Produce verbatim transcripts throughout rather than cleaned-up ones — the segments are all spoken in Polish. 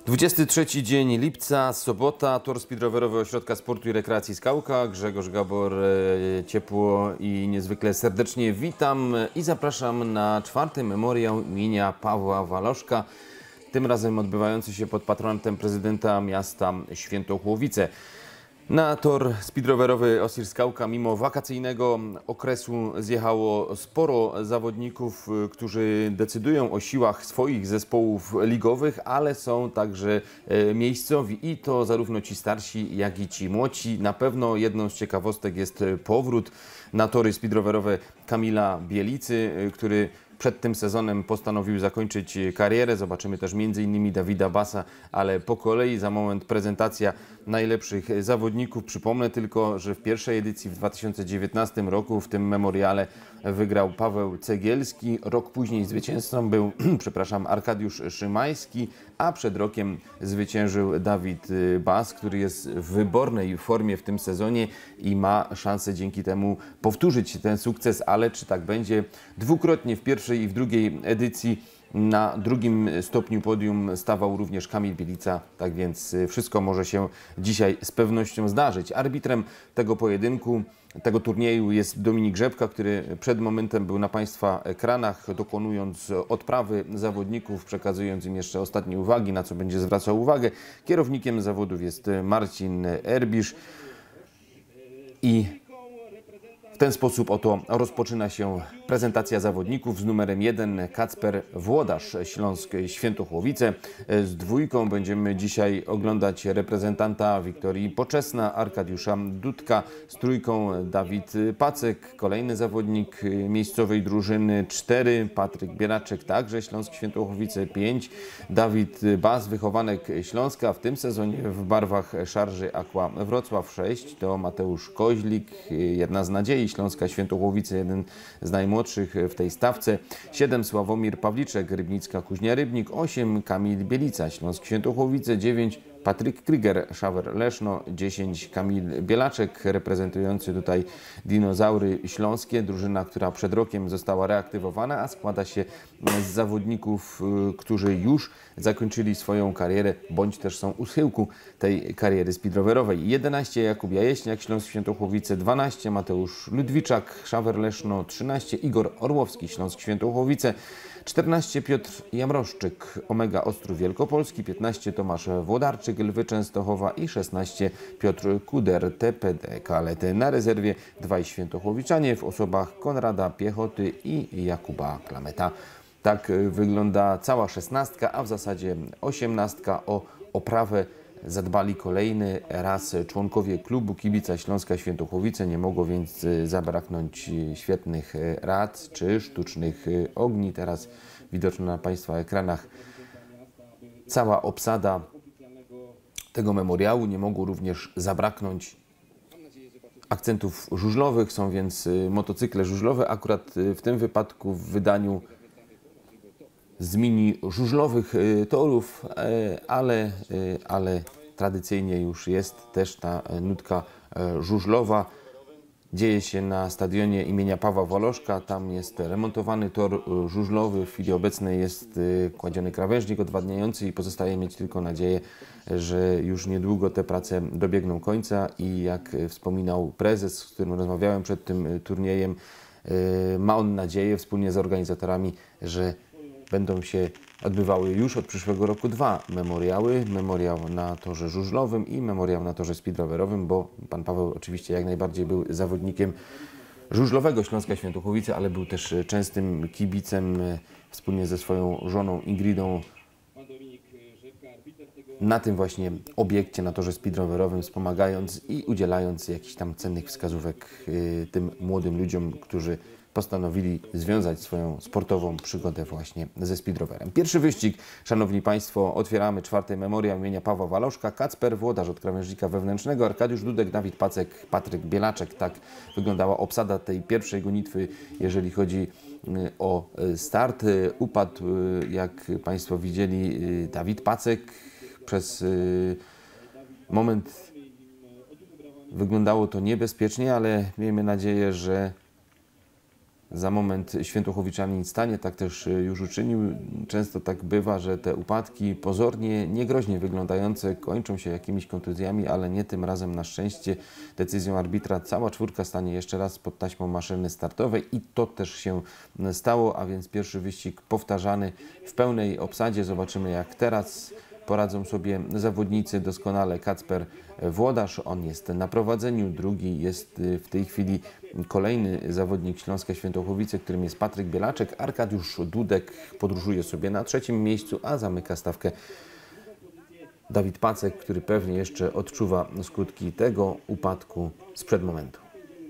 dwudziesty trzeci dzień lipca, sobota, tor speedrowerowy Ośrodka Sportu i Rekreacji Skałka. Grzegorz Gabor, e, ciepło i niezwykle serdecznie witam i zapraszam na czwarty memoriał imienia Pawła Waloszka, tym razem odbywający się pod patronatem prezydenta miasta Świętochłowice. Na tor speedrowerowy Osir Skałka mimo wakacyjnego okresu zjechało sporo zawodników, którzy decydują o siłach swoich zespołów ligowych, ale są także miejscowi i to zarówno ci starsi, jak i ci młodsi. Na pewno jedną z ciekawostek jest powrót na tory speedrowerowe Kamila Bielicy, który przed tym sezonem postanowił zakończyć karierę. Zobaczymy też między innymi Dawida Basa, ale po kolei. Za moment prezentacja najlepszych zawodników. Przypomnę tylko, że w pierwszej edycji w dwa tysiące dziewiętnastym roku w tym memoriale wygrał Paweł Cegielski. Rok później zwycięzcą był przepraszam, Arkadiusz Szymański, a przed rokiem zwyciężył Dawid Bas, który jest w wybornej formie w tym sezonie i ma szansę dzięki temu powtórzyć ten sukces, ale czy tak będzie? Dwukrotnie w pierwszej i w drugiej edycji na drugim stopniu podium stawał również Kamil Bielica, tak więc wszystko może się dzisiaj z pewnością zdarzyć. Arbitrem tego pojedynku, tego turnieju jest Dominik Rzepka, który przed momentem był na Państwa ekranach, dokonując odprawy zawodników, przekazując im jeszcze ostatnie uwagi, na co będzie zwracał uwagę. Kierownikiem zawodów jest Marcin Erbisz i w ten sposób oto rozpoczyna się prezentacja zawodników. Z numerem jeden Kacper Włodarz, Śląsk Świętochłowice. Z dwójką będziemy dzisiaj oglądać reprezentanta Wiktorii Poczesna, Arkadiusza Dudka. Z trójką Dawid Pacek, kolejny zawodnik miejscowej drużyny. Cztery Patryk Bielaczek, także Śląsk Świętochłowice. Pięć Dawid Bas, wychowanek Śląska, w tym sezonie w barwach Szarży Aqua Wrocław. Sześć to Mateusz Koźlik, jedna z nadziei Śląska Świętochłowice, jeden z najmłodszych w tej stawce. siedem Sławomir Pawliczek, Rybnicka Kuźnia Rybnik. osiem Kamil Bielica, Śląsk Świętochłowice. dziewięć Patryk Kryger, Szawer Leszno. dziesięć Kamil Bielaczek, reprezentujący tutaj dinozaury śląskie. Drużyna, która przed rokiem została reaktywowana, a składa się z zawodników, którzy już zakończyli swoją karierę, bądź też są u schyłku tej kariery speedrowerowej. jedenaście Jakub Jajeśniak, Śląsk Świętochłowice. dwanaście Mateusz Ludwiczak, Szawer Leszno. trzynaście Igor Orłowski, Śląsk Świętochłowice. czternaście Piotr Jamroszczyk, Omega Ostrów Wielkopolski. piętnaście Tomasz Włodarczyk, Lwy Częstochowa i szesnaście Piotr Kuder, T P D Kalety. Na rezerwie dwaj świętochłowiczanie w osobach Konrada Piechoty i Jakuba Klameta. Tak wygląda cała szesnastka, a w zasadzie osiemnastka. O oprawę zadbali kolejny raz członkowie klubu kibica Śląska Świętochłowice. Nie mogło więc zabraknąć świetnych rad czy sztucznych ogni. Teraz widoczna na Państwa ekranach cała obsada tego memoriału. Nie mogło również zabraknąć akcentów żużlowych. Są więc motocykle żużlowe. Akurat w tym wypadku w wydaniu z mini żużlowych torów, ale, ale tradycyjnie już jest też ta nutka żużlowa. Dzieje się na stadionie imienia Pawła Waloszka. Tam jest remontowany tor żużlowy. W chwili obecnej jest kładziony krawężnik odwadniający i pozostaje mieć tylko nadzieję, że już niedługo te prace dobiegną końca i jak wspominał prezes, z którym rozmawiałem przed tym turniejem, ma on nadzieję wspólnie z organizatorami, że będą się odbywały już od przyszłego roku dwa memoriały. Memoriał na torze żużlowym i memoriał na torze speedrowerowym, bo pan Paweł oczywiście jak najbardziej był zawodnikiem żużlowego Śląska Świętochłowice, ale był też częstym kibicem wspólnie ze swoją żoną Ingridą na tym właśnie obiekcie, na torze speedrowerowym, wspomagając i udzielając jakichś tam cennych wskazówek tym młodym ludziom, którzy postanowili związać swoją sportową przygodę właśnie ze speedrowerem. Pierwszy wyścig, szanowni Państwo, otwieramy czwarty memoriał imienia Pawła Waloszka. Kacper Włodarz od krawężnika wewnętrznego, Arkadiusz Dudek, Dawid Pacek, Patryk Bielaczek. Tak wyglądała obsada tej pierwszej gonitwy, jeżeli chodzi o start. Upadł, jak Państwo widzieli, Dawid Pacek. Przez moment wyglądało to niebezpiecznie, ale miejmy nadzieję, że za moment świętochowiczanin stanie, tak też już uczynił. Często tak bywa, że te upadki pozornie niegroźnie wyglądające kończą się jakimiś kontuzjami, ale nie tym razem na szczęście. Decyzją arbitra cała czwórka stanie jeszcze raz pod taśmą maszyny startowej i to też się stało, a więc pierwszy wyścig powtarzany w pełnej obsadzie. Zobaczymy, jak teraz poradzą sobie zawodnicy doskonale. Kacper Włodarz, on jest na prowadzeniu, drugi jest w tej chwili kolejny zawodnik Śląska Świętochowice, którym jest Patryk Bielaczek. Arkadiusz Dudek podróżuje sobie na trzecim miejscu, a zamyka stawkę Dawid Pacek, który pewnie jeszcze odczuwa skutki tego upadku sprzed momentu.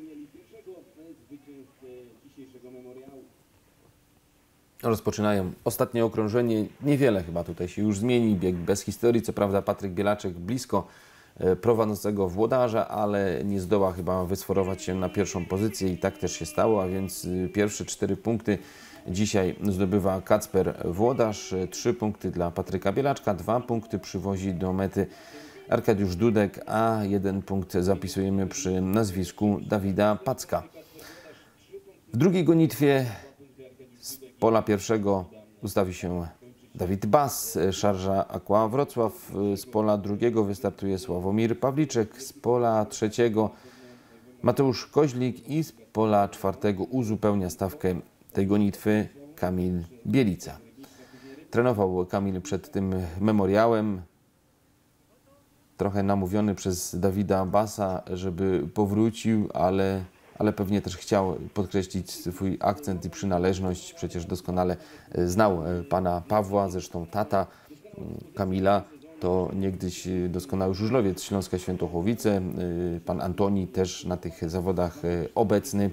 Rozpoczynają ostatnie okrążenie. Niewiele chyba tutaj się już zmieni. Bieg bez historii. Co prawda Patryk Bielaczek blisko prowadzącego Włodarza, ale nie zdoła chyba wysforować się na pierwszą pozycję i tak też się stało, a więc pierwsze cztery punkty dzisiaj zdobywa Kacper Włodarz, trzy punkty dla Patryka Bielaczka, dwa punkty przywozi do mety Arkadiusz Dudek, a jeden punkt zapisujemy przy nazwisku Dawida Packa. W drugiej gonitwie z pola pierwszego ustawi się Dawid Bas, Szarża Aqua Wrocław. Z pola drugiego wystartuje Sławomir Pawliczek, z pola trzeciego Mateusz Koźlik i z pola czwartego uzupełnia stawkę tej gonitwy Kamil Bielica. Trenował Kamil przed tym memoriałem, trochę namówiony przez Dawida Basa, żeby powrócił, ale ale pewnie też chciał podkreślić swój akcent i przynależność. Przecież doskonale znał pana Pawła, zresztą tata Kamila to niegdyś doskonały żużlowiec Śląska Świętochowice. Pan Antoni też na tych zawodach obecny.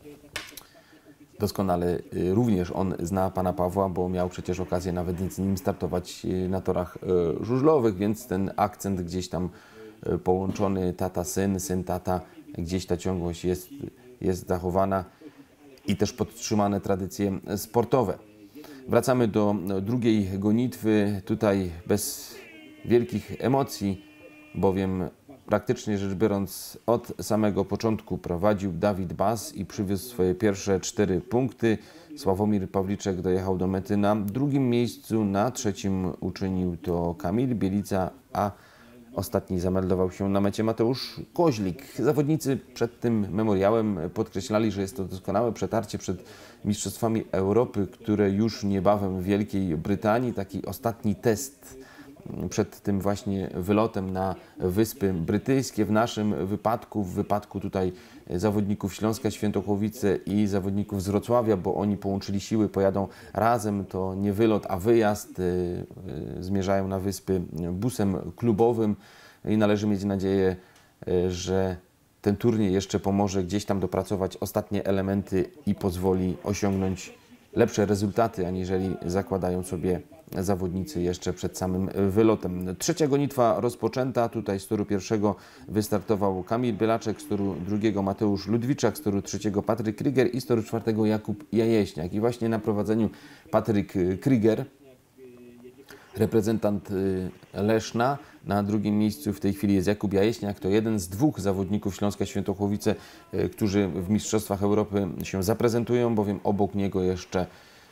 Doskonale również on zna pana Pawła, bo miał przecież okazję nawet z nim startować na torach żużlowych, więc ten akcent gdzieś tam połączony tata-syn, syn-tata, gdzieś ta ciągłość jest, jest zachowana i też podtrzymane tradycje sportowe. Wracamy do drugiej gonitwy, tutaj bez wielkich emocji, bowiem praktycznie rzecz biorąc od samego początku prowadził Dawid Bas i przywiózł swoje pierwsze cztery punkty. Sławomir Pawliczek dojechał do mety na drugim miejscu, na trzecim uczynił to Kamil Bielica, a ostatni zameldował się na mecie Mateusz Koźlik. Zawodnicy przed tym memoriałem podkreślali, że jest to doskonałe przetarcie przed Mistrzostwami Europy, które już niebawem w Wielkiej Brytanii. Taki ostatni test przed tym właśnie wylotem na Wyspy Brytyjskie. W naszym wypadku, w wypadku tutaj zawodników Śląska Świętochowice i zawodników z Wrocławia, bo oni połączyli siły, pojadą razem, to nie wylot, a wyjazd. Zmierzają na wyspy busem klubowym i należy mieć nadzieję, że ten turniej jeszcze pomoże gdzieś tam dopracować ostatnie elementy i pozwoli osiągnąć lepsze rezultaty, aniżeli zakładają sobie zawodnicy jeszcze przed samym wylotem. Trzecia gonitwa rozpoczęta. Tutaj z toru pierwszego wystartował Kamil Bielaczek, z toru drugiego Mateusz Ludwiczak, z toru trzeciego Patryk Kryger i z toru czwartego Jakub Jajeśniak. I właśnie na prowadzeniu Patryk Kryger, reprezentant Leszna. Na drugim miejscu w tej chwili jest Jakub Jajeśniak. To jeden z dwóch zawodników Śląska Świętochowice, którzy w Mistrzostwach Europy się zaprezentują, bowiem obok niego jeszcze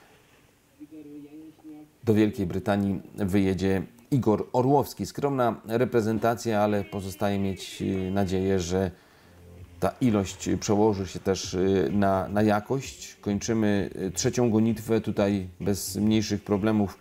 do Wielkiej Brytanii wyjedzie Igor Orłowski. Skromna reprezentacja, ale pozostaje mieć nadzieję, że ta ilość przełoży się też na, na jakość. Kończymy trzecią gonitwę tutaj bez mniejszych problemów.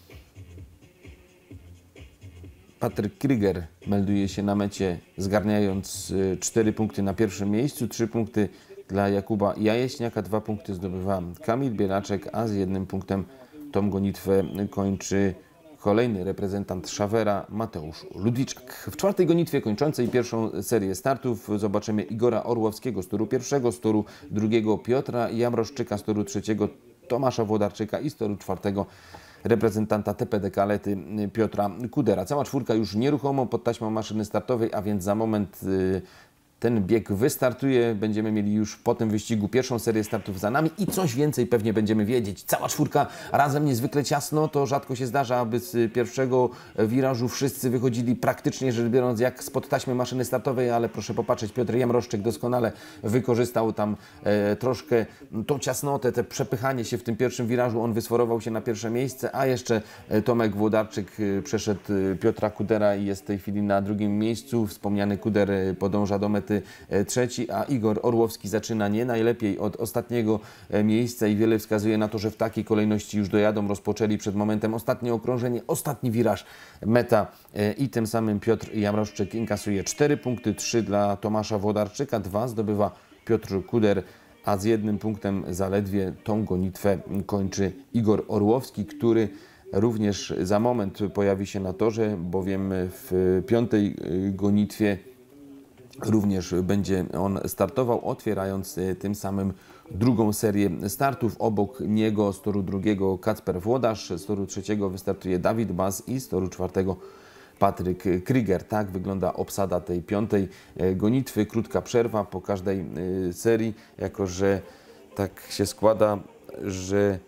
Patryk Kryger melduje się na mecie, zgarniając cztery punkty na pierwszym miejscu, trzy punkty dla Jakuba Jajeśniaka, dwa punkty zdobywa Kamil Bielaczek, a z jednym punktem tą gonitwę kończy kolejny reprezentant Szawera, Mateusz Ludwiczak. W czwartej gonitwie kończącej pierwszą serię startów zobaczymy Igora Orłowskiego z toru pierwszego, z toru drugiego Piotra Jamroszczyka, z toru trzeciego Tomasza Włodarczyka i z toru czwartego reprezentanta T P D Kalety Piotra Kudera. Cała czwórka już nieruchomo pod taśmą maszyny startowej, a więc za moment ten bieg wystartuje. Będziemy mieli już po tym wyścigu pierwszą serię startów za nami i coś więcej pewnie będziemy wiedzieć. Cała czwórka razem niezwykle ciasno. To rzadko się zdarza, aby z pierwszego wirażu wszyscy wychodzili praktycznie rzecz biorąc jak spod taśmy maszyny startowej, ale proszę popatrzeć, Piotr Jamroszczyk doskonale wykorzystał tam e, troszkę tą ciasnotę, te przepychanie się w tym pierwszym wirażu. On wysforował się na pierwsze miejsce, a jeszcze Tomek Włodarczyk przeszedł Piotra Kudera i jest w tej chwili na drugim miejscu. Wspomniany Kuder podąża do mety trzeci, a Igor Orłowski zaczyna nie najlepiej od ostatniego miejsca i wiele wskazuje na to, że w takiej kolejności już dojadą. Rozpoczęli przed momentem ostatnie okrążenie, ostatni wiraż, meta i tym samym Piotr Jamroszczyk inkasuje cztery punkty, trzy dla Tomasza Włodarczyka, dwa zdobywa Piotr Kuder, a z jednym punktem zaledwie tą gonitwę kończy Igor Orłowski, który również za moment pojawi się na torze, bowiem w piątej gonitwie również będzie on startował, otwierając tym samym drugą serię startów. Obok niego z toru drugiego Kacper Włodarz, z toru trzeciego wystartuje Dawid Bas i z toru czwartego Patryk Kryger. Tak wygląda obsada tej piątej gonitwy. Krótka przerwa po każdej serii, jako że tak się składa, że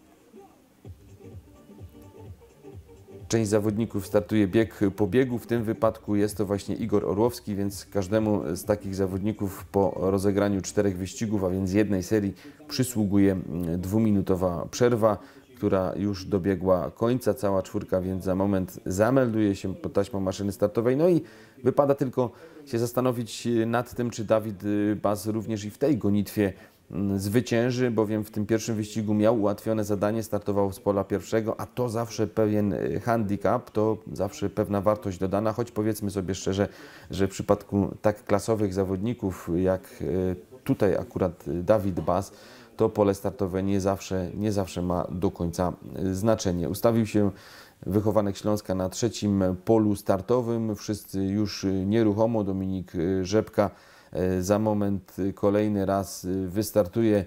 część zawodników startuje bieg po biegu. W tym wypadku jest to właśnie Igor Orłowski, więc każdemu z takich zawodników po rozegraniu czterech wyścigów, a więc jednej serii, przysługuje dwuminutowa przerwa, która już dobiegła końca. Cała czwórka więc za moment zamelduje się pod taśmą maszyny startowej. No i wypada tylko się zastanowić nad tym, czy Dawid Bas również i w tej gonitwie zwycięży, bowiem w tym pierwszym wyścigu miał ułatwione zadanie, startował z pola pierwszego, a to zawsze pewien handicap, to zawsze pewna wartość dodana, choć powiedzmy sobie szczerze, że w przypadku tak klasowych zawodników jak tutaj akurat Dawid Bas, to pole startowe nie zawsze, nie zawsze ma do końca znaczenie. Ustawił się wychowanek Śląska na trzecim polu startowym, wszyscy już nieruchomo. Dominik Rzepka za moment kolejny raz wystartuje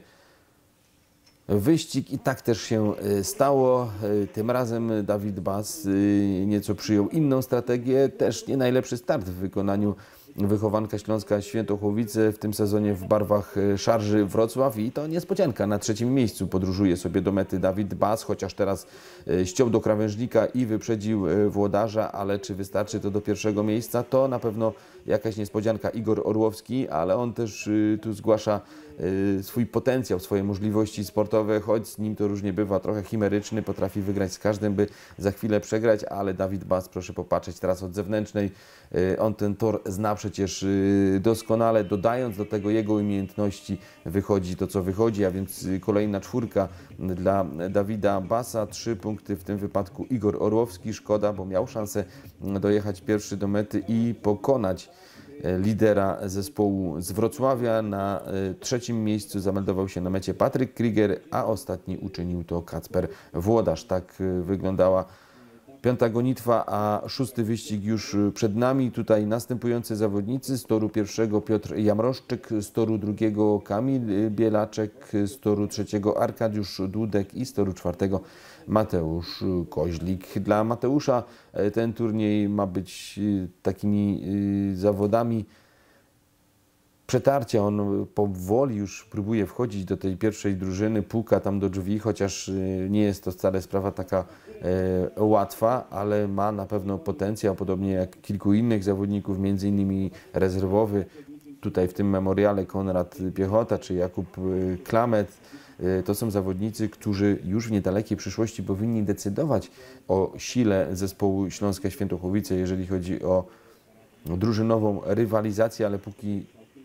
wyścig i tak też się stało. Tym razem Dawid Bas nieco przyjął inną strategię, też nie najlepszy start w wykonaniu wychowanka Śląska Świętochłowice w tym sezonie w barwach Szarży Wrocław i to niespodzianka. Na trzecim miejscu podróżuje sobie do mety Dawid Bas, chociaż teraz ściął do krawężnika i wyprzedził Włodarza, ale czy wystarczy to do pierwszego miejsca? To na pewno jakaś niespodzianka. Igor Orłowski, ale on też tu zgłasza swój potencjał, swoje możliwości sportowe, choć z nim to różnie bywa, trochę chimeryczny, potrafi wygrać z każdym, by za chwilę przegrać, ale Dawid Bas, proszę popatrzeć teraz od zewnętrznej, on ten tor zna przecież doskonale, dodając do tego jego umiejętności wychodzi to, co wychodzi, a więc kolejna czwórka dla Dawida Basa, trzy punkty w tym wypadku Igor Orłowski. Szkoda, bo miał szansę dojechać pierwszy do mety i pokonać lidera zespołu z Wrocławia. Na trzecim miejscu zameldował się na mecie Patryk Kryger, a ostatni uczynił to Kacper Włodarz. Tak wyglądała piąta gonitwa, a szósty wyścig już przed nami. Tutaj następujący zawodnicy: z toru pierwszego Piotr Jamroszczyk, z toru drugiego Kamil Bielaczek, z toru trzeciego Arkadiusz Dudek i z toru czwartego Mateusz Koźlik. Dla Mateusza ten turniej ma być takimi zawodami przetarcia. On powoli już próbuje wchodzić do tej pierwszej drużyny, puka tam do drzwi, chociaż nie jest to wcale sprawa taka e, łatwa, ale ma na pewno potencjał, podobnie jak kilku innych zawodników, między innymi rezerwowy tutaj w tym memoriale Konrad Piechota czy Jakub Klamet. To są zawodnicy, którzy już w niedalekiej przyszłości powinni decydować o sile zespołu Śląska Świętochłowice, jeżeli chodzi o drużynową rywalizację, ale póki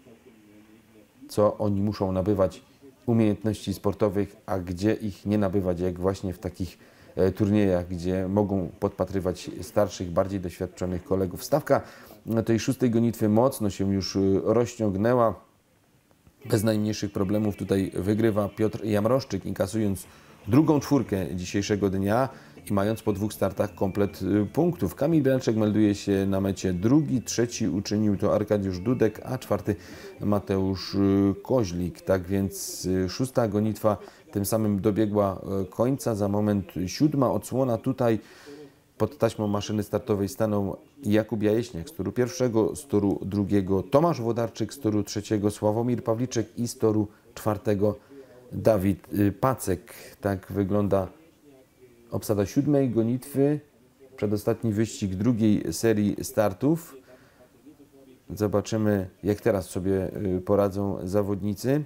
co oni muszą nabywać umiejętności sportowych, a gdzie ich nie nabywać, jak właśnie w takich turniejach, gdzie mogą podpatrywać starszych, bardziej doświadczonych kolegów. Stawka tej szóstej gonitwy mocno się już rozciągnęła. Bez najmniejszych problemów tutaj wygrywa Piotr Jamroszczyk, inkasując drugą czwórkę dzisiejszego dnia i mając po dwóch startach komplet punktów. Kamil Bielaczek melduje się na mecie drugi, trzeci uczynił to Arkadiusz Dudek, a czwarty Mateusz Koźlik. Tak więc szósta gonitwa tym samym dobiegła końca. Za moment siódma odsłona. Tutaj Pod taśmą maszyny startowej stanął Jakub Jajeśniak z toru pierwszego, z toru drugiego Tomasz Włodarczyk, z toru trzeciego Sławomir Pawliczek i z toru czwartego Dawid Pacek. Tak wygląda obsada siódmej gonitwy. Przedostatni wyścig drugiej serii startów. Zobaczymy, jak teraz sobie poradzą zawodnicy.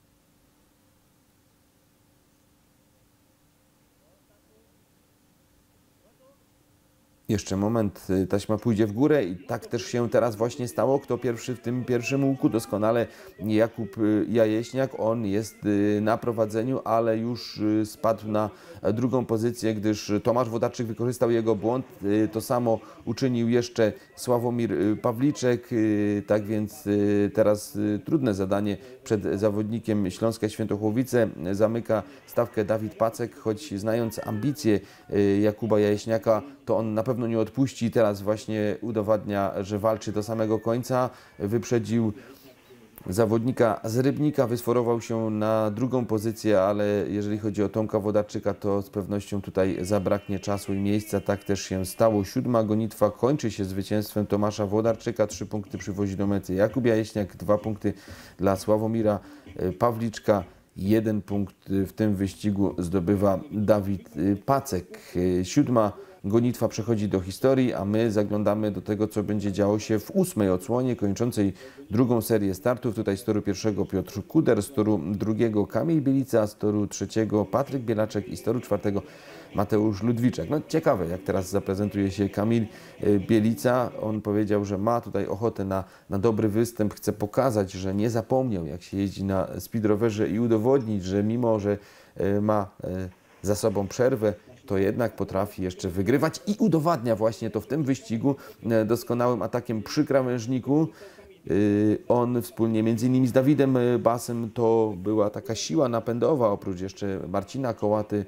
Jeszcze moment, taśma pójdzie w górę i tak też się teraz właśnie stało. Kto pierwszy w tym pierwszym łuku? Doskonale Jakub Jajeśniak. On jest na prowadzeniu, ale już spadł na drugą pozycję, gdyż Tomasz Włodarczyk wykorzystał jego błąd. To samo uczynił jeszcze Sławomir Pawliczek. Tak więc teraz trudne zadanie przed zawodnikiem Śląska Świętochłowice. Zamyka stawkę Dawid Pacek, choć znając ambicje Jakuba Jajeśniaka, to on na pewno nie odpuści. Teraz właśnie udowadnia, że walczy do samego końca. Wyprzedził zawodnika z Rybnika, wysforował się na drugą pozycję, ale jeżeli chodzi o Tomka Włodarczyka, to z pewnością tutaj zabraknie czasu i miejsca. Tak też się stało. Siódma gonitwa kończy się zwycięstwem Tomasza Włodarczyka. Trzy punkty przywozi do mety Jakub Jajeśniak, dwa punkty dla Sławomira Pawliczka. Jeden punkt w tym wyścigu zdobywa Dawid Pacek. Siódma gonitwa przechodzi do historii, a my zaglądamy do tego, co będzie działo się w ósmej odsłonie, kończącej drugą serię startów. Tutaj z toru pierwszego Piotr Kuder, z toru drugiego Kamil Bielica, z toru trzeciego Patryk Bielaczek i z toru czwartego Mateusz Ludwiczak. No ciekawe, jak teraz zaprezentuje się Kamil Bielica. On powiedział, że ma tutaj ochotę na, na dobry występ, chce pokazać, że nie zapomniał, jak się jeździ na speedrowerze i udowodnić, że mimo, że ma za sobą przerwę, to jednak potrafi jeszcze wygrywać i udowadnia właśnie to w tym wyścigu doskonałym atakiem przy krawężniku. On wspólnie między innymi z Dawidem Basem, to była taka siła napędowa, oprócz jeszcze Marcina Kołaty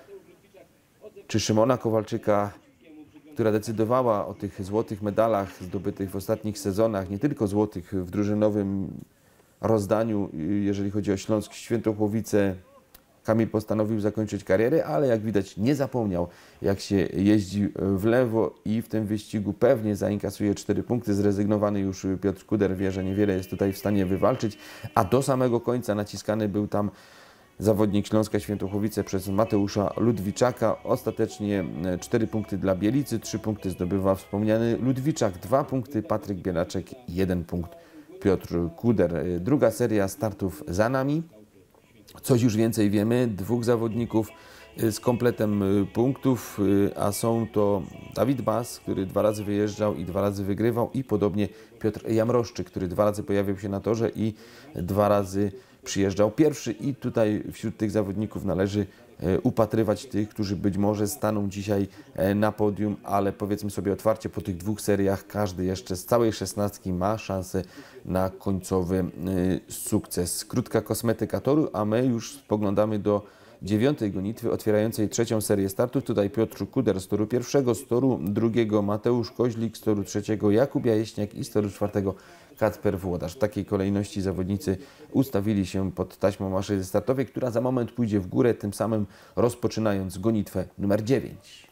czy Szymona Kowalczyka, która decydowała o tych złotych medalach zdobytych w ostatnich sezonach, nie tylko złotych w drużynowym rozdaniu, jeżeli chodzi o Śląsk Świętochłowice. Kamil postanowił zakończyć karierę, ale jak widać nie zapomniał, jak się jeździ w lewo i w tym wyścigu pewnie zainkasuje cztery punkty. Zrezygnowany już Piotr Kuder wie, że niewiele jest tutaj w stanie wywalczyć, a do samego końca naciskany był tam zawodnik Śląska Świętochłowice przez Mateusza Ludwiczaka. Ostatecznie cztery punkty dla Bielicy, trzy punkty zdobywa wspomniany Ludwiczak, dwa punkty Patryk Bielaczek, jeden punkt Piotr Kuder. Druga seria startów za nami. Coś już więcej wiemy, dwóch zawodników z kompletem punktów, a są to Dawid Bas, który dwa razy wyjeżdżał i dwa razy wygrywał, i podobnie Piotr Jamroszczyk, który dwa razy pojawił się na torze i dwa razy przyjeżdżał pierwszy. I tutaj wśród tych zawodników należy upatrywać tych, którzy być może staną dzisiaj na podium, ale powiedzmy sobie otwarcie, po tych dwóch seriach każdy jeszcze z całej szesnastki ma szansę na końcowy sukces. Krótka kosmetyka toru, a my już spoglądamy do dziewiątej gonitwy otwierającej trzecią serię startów. Tutaj Piotr Kuder z toru pierwszego, z toru drugiego Mateusz Koźlik, z toru trzeciego Jakub Jajeśniak i z toru czwartego Kacper Włodarz. W takiej kolejności zawodnicy ustawili się pod taśmą maszyny startowej, która za moment pójdzie w górę, tym samym rozpoczynając gonitwę numer dziewięć.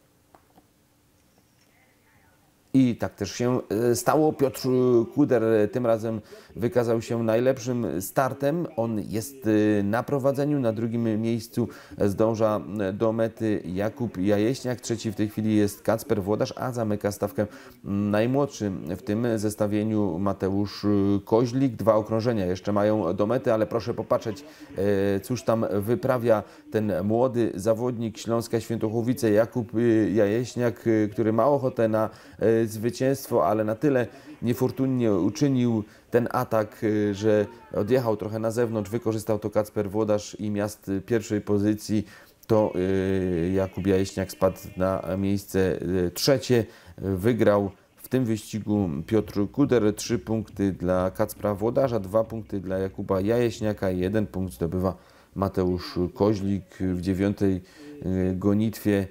I tak też się stało. Piotr Kuder tym razem wykazał się najlepszym startem. On jest na prowadzeniu, na drugim miejscu zdąża do mety Jakub Jajeśniak. Trzeci w tej chwili jest Kacper Włodarz, a zamyka stawkę najmłodszy w tym zestawieniu Mateusz Koźlik. Dwa okrążenia jeszcze mają do mety, ale proszę popatrzeć, cóż tam wyprawia ten młody zawodnik Śląska Świętochłowice Jakub Jajeśniak, który ma ochotę na zwycięstwo, ale na tyle niefortunnie uczynił ten atak, że odjechał trochę na zewnątrz, wykorzystał to Kacper Włodarz i miast pierwszej pozycji to Jakub Jajeśniak spadł na miejsce trzecie. Wygrał w tym wyścigu Piotr Kuder, trzy punkty dla Kacpra Włodarza, dwa punkty dla Jakuba Jajeśniaka i jeden punkt zdobywa Mateusz Koźlik. W dziewiątej gonitwie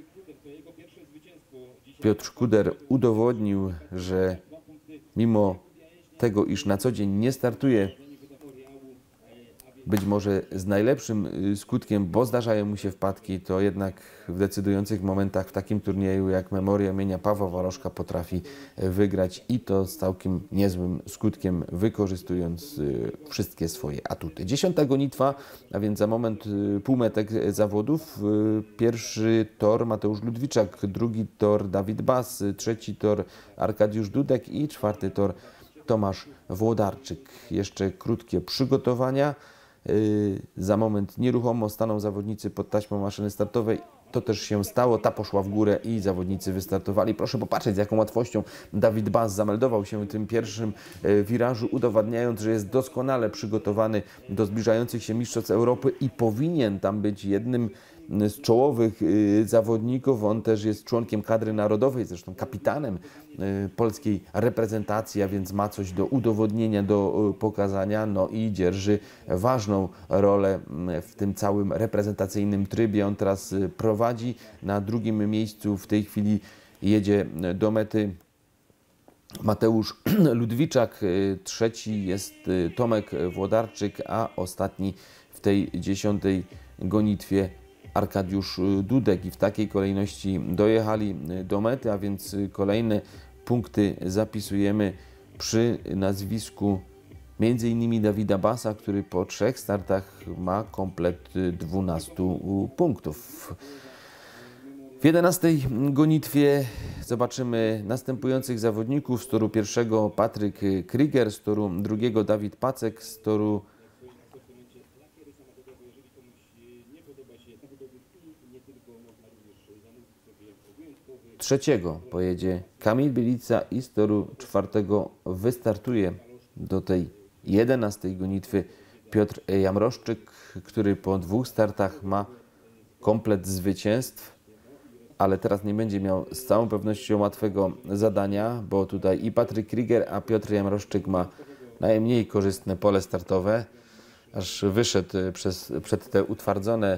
Piotr Kuder udowodnił, że mimo tego, iż na co dzień nie startuje być może z najlepszym skutkiem, bo zdarzają mu się wpadki, to jednak w decydujących momentach w takim turnieju jak Memoria imienia Pawła Waroszka potrafi wygrać i to z całkiem niezłym skutkiem, wykorzystując wszystkie swoje atuty. Dziesiąta gonitwa, a więc za moment półmetek zawodów. Pierwszy tor Mateusz Ludwiczak, drugi tor Dawid Bas, trzeci tor Arkadiusz Dudek i czwarty tor Tomasz Włodarczyk. Jeszcze krótkie przygotowania. Za moment nieruchomo staną zawodnicy pod taśmą maszyny startowej. To też się stało, ta poszła w górę i zawodnicy wystartowali. Proszę popatrzeć, z jaką łatwością Dawid Bas zameldował się w tym pierwszym wirażu, udowadniając, że jest doskonale przygotowany do zbliżających się mistrzostw Europy i powinien tam być jednym z czołowych zawodników. On też jest członkiem kadry narodowej, zresztą kapitanem polskiej reprezentacji, a więc ma coś do udowodnienia, do pokazania, no i dzierży ważną rolę w tym całym reprezentacyjnym trybie. On teraz prowadzi na drugim miejscu, w tej chwili jedzie do mety Mateusz Ludwiczak, trzeci jest Tomek Włodarczyk, a ostatni w tej dziesiątej gonitwie Arkadiusz Dudek i w takiej kolejności dojechali do mety, a więc kolejne punkty zapisujemy przy nazwisku między innymi Dawida Basa, który po trzech startach ma komplet dwunastu punktów. W jedenastej gonitwie zobaczymy następujących zawodników. Z toru pierwszego Patryk Krygier, z toru drugiego Dawid Pacek, z toru trzeciego pojedzie Kamil Bielica i z toru czwartego wystartuje do tej jedenastej gonitwy Piotr Jamroszczyk, który po dwóch startach ma komplet zwycięstw, ale teraz nie będzie miał z całą pewnością łatwego zadania, bo tutaj i Patryk Krygier, a Piotr Jamroszczyk ma najmniej korzystne pole startowe, aż wyszedł przez, przed te utwardzone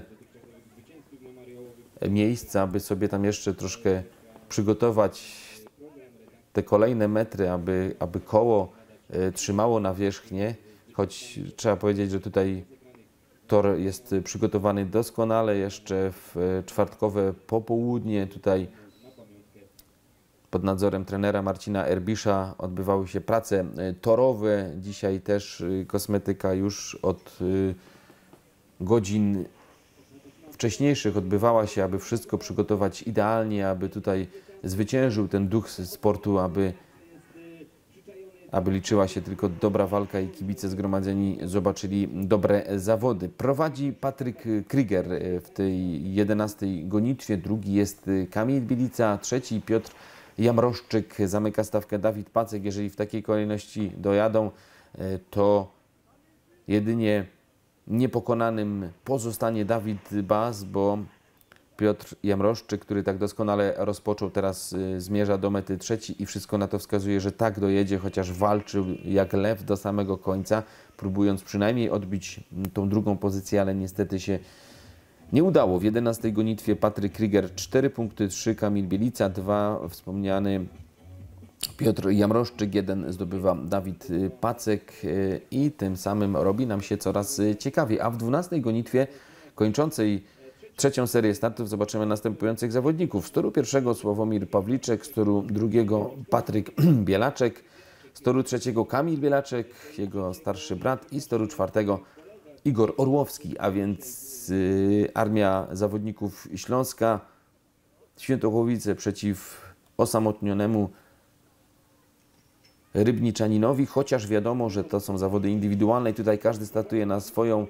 miejsca, aby sobie tam jeszcze troszkę przygotować te kolejne metry, aby, aby koło y, trzymało nawierzchnię, choć trzeba powiedzieć, że tutaj tor jest przygotowany doskonale. Jeszcze w y, czwartkowe popołudnie tutaj pod nadzorem trenera Marcina Erbisza odbywały się prace y, torowe. Dzisiaj też y, kosmetyka już od y, godzin wcześniejszych odbywała się, aby wszystko przygotować idealnie, aby tutaj zwyciężył ten duch sportu, aby, aby liczyła się tylko dobra walka i kibice zgromadzeni zobaczyli dobre zawody. Prowadzi Patryk Krygier w tej jedenastej gonitwie, drugi jest Kamil Bielica, trzeci Piotr Jamroszczyk, zamyka stawkę Dawid Pacek. Jeżeli w takiej kolejności dojadą, to jedynie niepokonanym pozostanie Dawid Bas, bo Piotr Jamroszczyk, który tak doskonale rozpoczął, teraz zmierza do mety trzeci i wszystko na to wskazuje, że tak dojedzie, chociaż walczył jak lew do samego końca, próbując przynajmniej odbić tą drugą pozycję, ale niestety się nie udało. W jedenastej gonitwie Patryk Krygier cztery punkty, trzy Kamil Bielica, dwa wspomniany Piotr Jamroszczyk, jeden zdobywa Dawid Pacek i tym samym robi nam się coraz ciekawiej. A w dwunastej gonitwie kończącej trzecią serię startów zobaczymy następujących zawodników. Z toru pierwszego Sławomir Pawliczek, z toru drugiego Patryk Bielaczek, z toru trzeciego Kamil Bielaczek, jego starszy brat i z toru czwartego Igor Orłowski, a więc y, armia zawodników Śląska, Świętochłowice przeciw osamotnionemu Rybniczaninowi, chociaż wiadomo, że to są zawody indywidualne i tutaj każdy startuje na swoją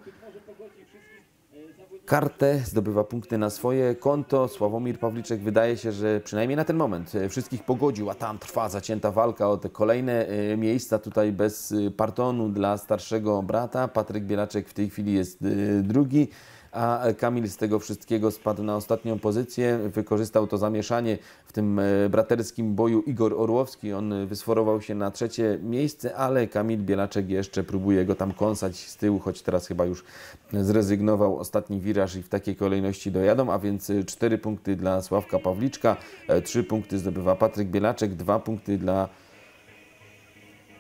kartę, zdobywa punkty na swoje konto. Sławomir Pawliczek wydaje się, że przynajmniej na ten moment wszystkich pogodził, a tam trwa zacięta walka o te kolejne miejsca tutaj bez partonu dla starszego brata. Patryk Bielaczek w tej chwili jest drugi, a Kamil z tego wszystkiego spadł na ostatnią pozycję. Wykorzystał to zamieszanie w tym braterskim boju Igor Orłowski. On wysforował się na trzecie miejsce, ale Kamil Bielaczek jeszcze próbuje go tam kąsać z tyłu, choć teraz chyba już zrezygnował. Ostatni wiraż i w takiej kolejności dojadą, a więc cztery punkty dla Sławka Pawliczka, trzy punkty zdobywa Patryk Bielaczek, dwa punkty dla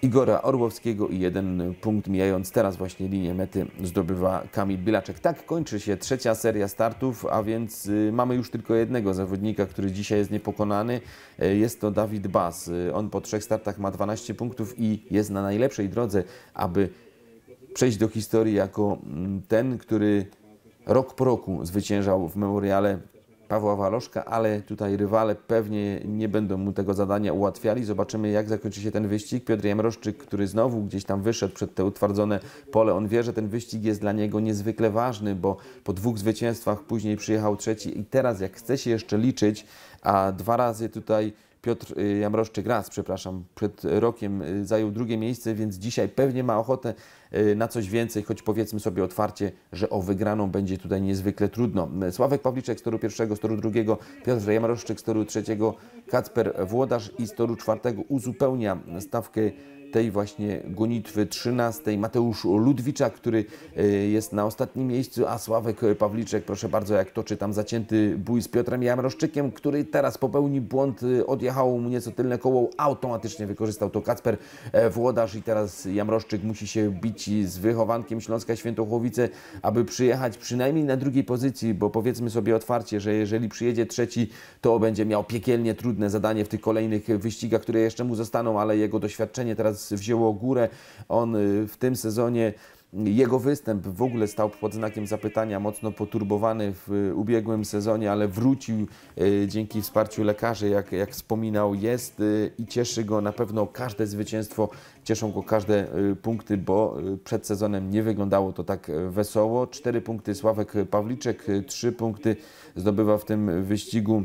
Igora Orłowskiego i jeden punkt mijając teraz właśnie linię mety zdobywa Kamil Bielaczek. Tak kończy się trzecia seria startów, a więc mamy już tylko jednego zawodnika, który dzisiaj jest niepokonany. Jest to Dawid Bas. On po trzech startach ma dwanaście punktów i jest na najlepszej drodze, aby przejść do historii jako ten, który rok po roku zwyciężał w memoriale Pawła Waloszka, ale tutaj rywale pewnie nie będą mu tego zadania ułatwiali. Zobaczymy, jak zakończy się ten wyścig. Piotr Jamroszczyk, który znowu gdzieś tam wyszedł przed te utwardzone pole, on wie, że ten wyścig jest dla niego niezwykle ważny, bo po dwóch zwycięstwach później przyjechał trzeci i teraz jak chce się jeszcze liczyć, a dwa razy tutaj Piotr Jamroszczyk, raz, przepraszam, przed rokiem zajął drugie miejsce, więc dzisiaj pewnie ma ochotę na coś więcej, choć powiedzmy sobie otwarcie, że o wygraną będzie tutaj niezwykle trudno. Sławek Pawliczek z toru pierwszego, z toru drugiego, Piotr Jamroszczyk z toru trzeciego, Kacper Włodarz i z toru czwartego uzupełnia stawkę tej właśnie gonitwy trzynastej. Mateusz Ludwiczak, który jest na ostatnim miejscu, a Sławek Pawliczek, proszę bardzo, jak toczy tam zacięty bój z Piotrem Jamroszczykiem, który teraz popełni błąd, odjechało mu nieco tylne koło, automatycznie wykorzystał to Kacper Włodarz i teraz Jamroszczyk musi się bić z wychowankiem Śląska Świętochłowice, aby przyjechać przynajmniej na drugiej pozycji, bo powiedzmy sobie otwarcie, że jeżeli przyjedzie trzeci, to będzie miał piekielnie trudne zadanie w tych kolejnych wyścigach, które jeszcze mu zostaną, ale jego doświadczenie teraz wzięło górę. On w tym sezonie, jego występ w ogóle stał pod znakiem zapytania, mocno poturbowany w ubiegłym sezonie, ale wrócił dzięki wsparciu lekarzy, jak, jak wspominał, jest i cieszy go na pewno każde zwycięstwo, cieszą go każde punkty, bo przed sezonem nie wyglądało to tak wesoło. Cztery punkty Sławek Pawliczek, trzy punkty zdobywa w tym wyścigu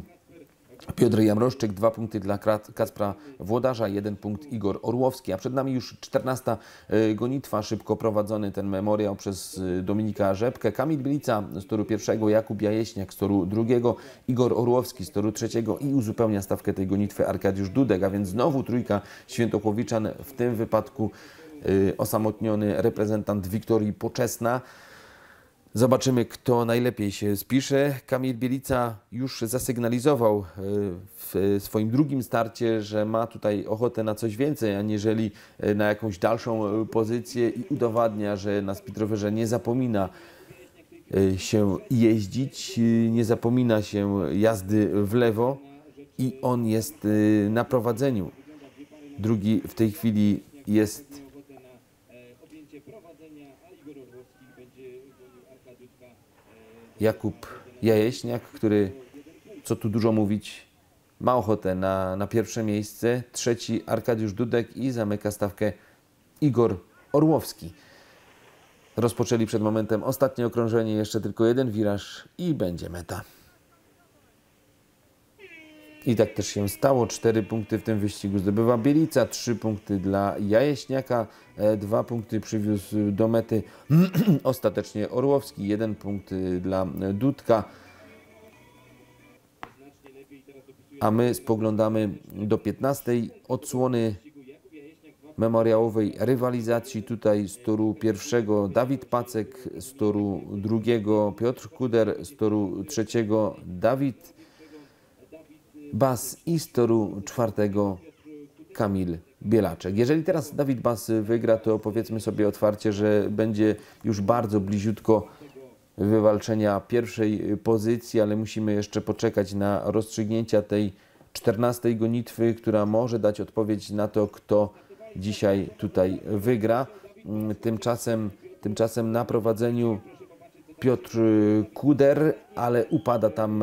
Piotr Jamroszczyk, dwa punkty dla Kacpra Włodarza, jeden punkt Igor Orłowski, a przed nami już czternasta gonitwa, szybko prowadzony ten memoriał przez Dominika Rzepkę, Kamil Bielica z toru pierwszego, Jakub Jajeśniak z toru drugiego, Igor Orłowski z toru trzeciego i uzupełnia stawkę tej gonitwy Arkadiusz Dudek, a więc znowu trójka Świętochłowiczan, w tym wypadku osamotniony reprezentant Wiktorii Poczesna. Zobaczymy, kto najlepiej się spisze. Kamil Bielica już zasygnalizował w swoim drugim starcie, że ma tutaj ochotę na coś więcej, aniżeli na jakąś dalszą pozycję i udowadnia, że na speedrowerze nie zapomina się jeździć, nie zapomina się jazdy w lewo i on jest na prowadzeniu. Drugi w tej chwili jest Jakub Jajeśniak, który, co tu dużo mówić, ma ochotę na, na pierwsze miejsce. Trzeci Arkadiusz Dudek i zamyka stawkę Igor Orłowski. Rozpoczęli przed momentem ostatnie okrążenie, jeszcze tylko jeden wiraż i będzie meta. I tak też się stało. Cztery punkty w tym wyścigu zdobywa Bielica, trzy punkty dla Jajeśniaka, dwa punkty przywiózł do mety ostatecznie Orłowski, jeden punkt dla Dudka. A my spoglądamy do piętnastej odsłony memoriałowej rywalizacji. Tutaj z toru pierwszego Dawid Pacek, z toru drugiego Piotr Kuder, z toru trzeciego Dawid Bas i z toru czwartego Kamil Bielaczek. Jeżeli teraz Dawid Bas wygra, to powiedzmy sobie otwarcie, że będzie już bardzo bliziutko wywalczenia pierwszej pozycji, ale musimy jeszcze poczekać na rozstrzygnięcia tej czternastej gonitwy, która może dać odpowiedź na to, kto dzisiaj tutaj wygra. Tymczasem, tymczasem na prowadzeniu Piotr Kuder, ale upada tam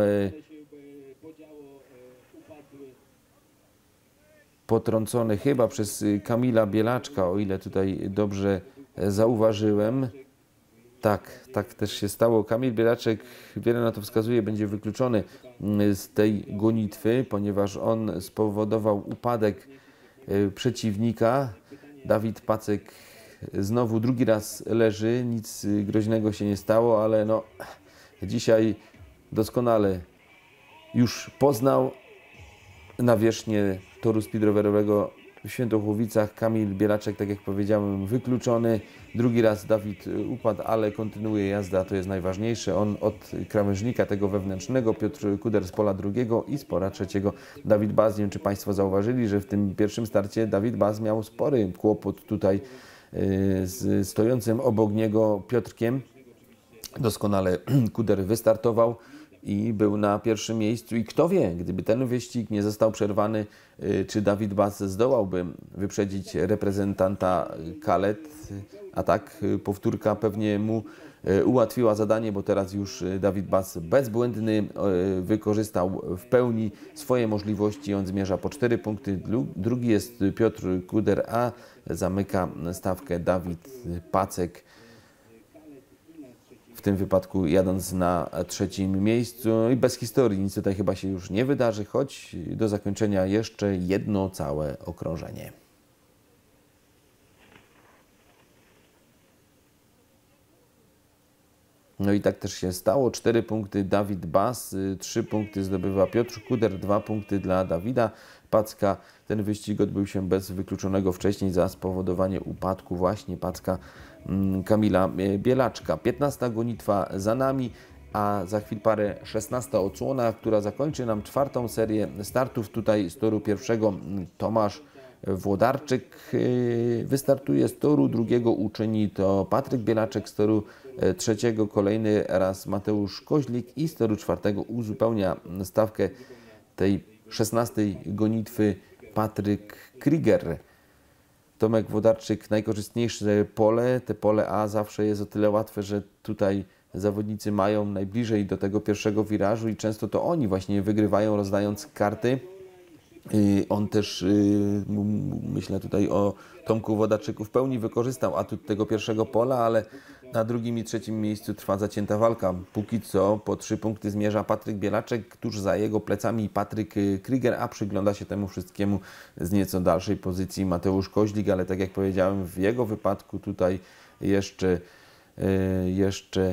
potrącony chyba przez Kamila Bielaczka, o ile tutaj dobrze zauważyłem. Tak, tak też się stało. Kamil Bielaczek, wiele na to wskazuje, będzie wykluczony z tej gonitwy, ponieważ on spowodował upadek przeciwnika. Dawid Pacek znowu drugi raz leży, nic groźnego się nie stało, ale no dzisiaj doskonale już poznał nawierzchnię toru speedrowerowego w Świętochłowicach. Kamil Bielaczek, tak jak powiedziałem, wykluczony. Drugi raz Dawid upadł, ale kontynuuje jazdę, a to jest najważniejsze. On od krawężnika tego wewnętrznego, Piotr Kuder z pola drugiego i z pola trzeciego Dawid Baz. Nie wiem, czy Państwo zauważyli, że w tym pierwszym starcie Dawid Baz miał spory kłopot tutaj z stojącym obok niego Piotrkiem. Doskonale Kuder wystartował i był na pierwszym miejscu i kto wie, gdyby ten wyścig nie został przerwany, czy Dawid Baz zdołałby wyprzedzić reprezentanta Kalet, a tak powtórka pewnie mu ułatwiła zadanie, bo teraz już Dawid Baz bezbłędny wykorzystał w pełni swoje możliwości. On zmierza po cztery punkty. Drugi jest Piotr Kuder, a zamyka stawkę Dawid Pacek. W tym wypadku jadąc na trzecim miejscu i bez historii, nic tutaj chyba się już nie wydarzy, choć do zakończenia jeszcze jedno całe okrążenie. No i tak też się stało. Cztery punkty Dawid Baz, trzy punkty zdobywa Piotr Kuder, dwa punkty dla Dawida Packa. Ten wyścig odbył się bez wykluczonego wcześniej za spowodowanie upadku właśnie Packa Kamila Bielaczka. piętnasta gonitwa za nami, a za chwil parę szesnasta odsłona, która zakończy nam czwartą serię startów. Tutaj z toru pierwszego Tomasz Włodarczyk wystartuje, z toru drugiego uczyni to Patryk Bielaczek, z toru trzeciego kolejny raz Mateusz Koźlik i z toru czwartego uzupełnia stawkę tej szesnastej gonitwy Patryk Krieger. Tomek Włodarczyk, najkorzystniejsze pole, te pole A zawsze jest o tyle łatwe, że tutaj zawodnicy mają najbliżej do tego pierwszego wirażu i często to oni właśnie wygrywają, rozdając karty. On też, myślę tutaj o Tomku Włodarczyku, w pełni wykorzystał atut tego pierwszego pola, ale na drugim i trzecim miejscu trwa zacięta walka. Póki co po trzy punkty zmierza Patryk Bielaczek, tuż za jego plecami Patryk Krieger, a przygląda się temu wszystkiemu z nieco dalszej pozycji Mateusz Koźlik, ale tak jak powiedziałem, w jego wypadku tutaj jeszcze, jeszcze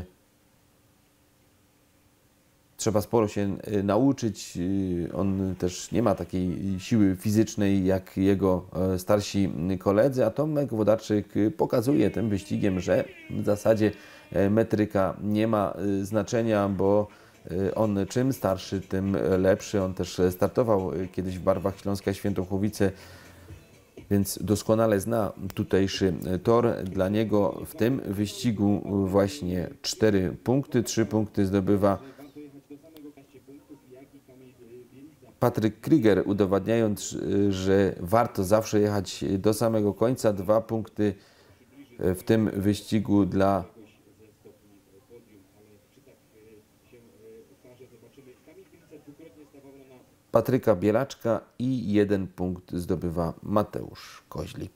trzeba sporo się nauczyć. On też nie ma takiej siły fizycznej jak jego starsi koledzy, a Tomek Włodarczyk pokazuje tym wyścigiem, że w zasadzie metryka nie ma znaczenia, bo on czym starszy, tym lepszy. On też startował kiedyś w barwach Śląska Świętochłowice, więc doskonale zna tutejszy tor. Dla niego w tym wyścigu właśnie cztery punkty, trzy punkty zdobywa Patryk Krieger, udowadniając, że warto zawsze jechać do samego końca. Dwa punkty w tym wyścigu dla Patryka Bielaczka i jeden punkt zdobywa Mateusz Koźlik.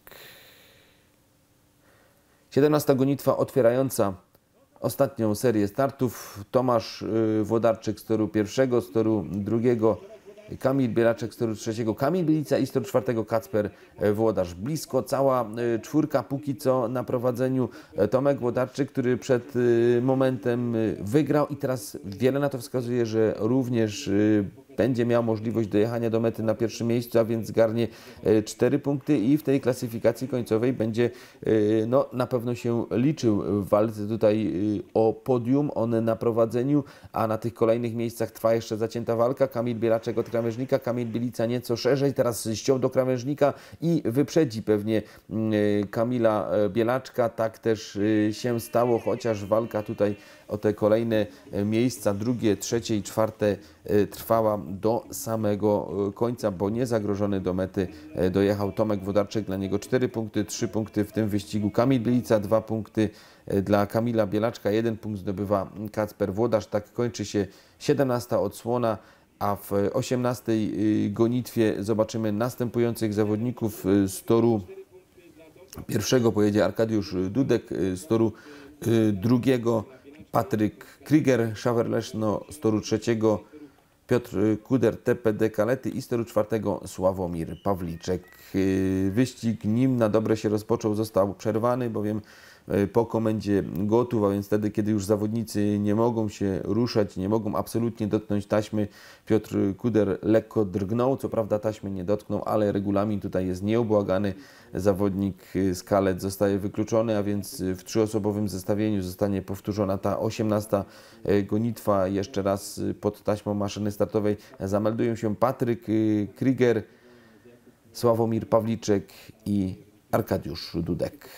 siedemnasta gonitwa otwierająca ostatnią serię startów. Tomasz Włodarczyk z toru pierwszego, z toru drugiego Kamil Bielaczek, z toru trzeciego Kamil Bielica i z toru czwartego Kacper Włodarz. Blisko cała czwórka póki co na prowadzeniu. Tomek Włodarczyk, który przed momentem wygrał i teraz wiele na to wskazuje, że również będzie miał możliwość dojechania do mety na pierwszym miejscu, a więc zgarnie cztery punkty i w tej klasyfikacji końcowej będzie no, na pewno się liczył w walce tutaj o podium, on na prowadzeniu, a na tych kolejnych miejscach trwa jeszcze zacięta walka. Kamil Bielaczek od krawężnika, Kamil Bielica nieco szerzej, teraz ściął do krawężnika i wyprzedzi pewnie Kamila Bielaczka. Tak też się stało, chociaż walka tutaj o te kolejne miejsca, drugie, trzecie i czwarte, trwała do samego końca, bo niezagrożony do mety dojechał Tomek Włodarczyk. Dla niego cztery punkty, trzy punkty w tym wyścigu Kamil Bielica, dwa punkty dla Kamila Bielaczka, jeden punkt zdobywa Kacper Włodarz. Tak kończy się siedemnasta odsłona, a w osiemnastej gonitwie zobaczymy następujących zawodników. Z toru pierwszego pojedzie Arkadiusz Dudek, z toru drugiego Patryk Krieger, Szawer Leszno, z toru trzeciego Piotr Kuder, T P D Kalety i z toru czwartego Sławomir Pawliczek. Wyścig, nim na dobre się rozpoczął, został przerwany, bowiem po komendzie gotów, a więc wtedy, kiedy już zawodnicy nie mogą się ruszać, nie mogą absolutnie dotknąć taśmy. Piotr Kuder lekko drgnął, co prawda taśmy nie dotknął, ale regulamin tutaj jest nieubłagany. Zawodnik z Kalet zostaje wykluczony, a więc w trzyosobowym zestawieniu zostanie powtórzona ta osiemnasta gonitwa. Jeszcze raz pod taśmą maszyny startowej zameldują się Patryk Kryger, Sławomir Pawliczek i Arkadiusz Dudek.